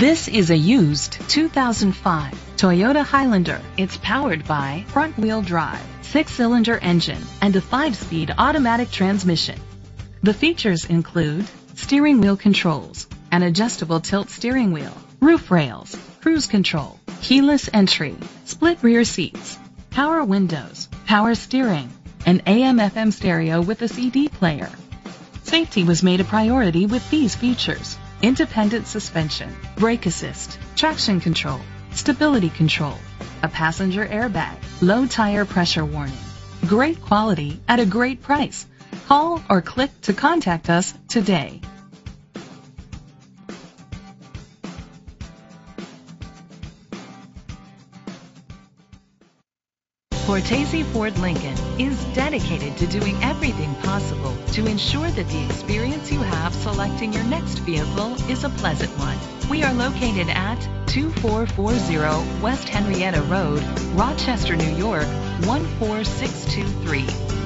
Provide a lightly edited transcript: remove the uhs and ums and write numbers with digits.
This is a used 2005 Toyota Highlander. It's powered by front-wheel drive, 6-cylinder engine, and a 5-speed automatic transmission. The features include steering wheel controls, an adjustable tilt steering wheel, roof rails, cruise control, keyless entry, split rear seats, power windows, power steering, an AM/FM stereo with a CD player. Safety was made a priority with these features: independent suspension, brake assist, traction control, stability control, a passenger airbag, low tire pressure warning. Great quality at a great price. Call or click to contact us today. Cortese Ford Lincoln is dedicated to doing everything possible to ensure that the experience you have selecting your next vehicle is a pleasant one. We are located at 2440 West Henrietta Road, Rochester, New York, 14623.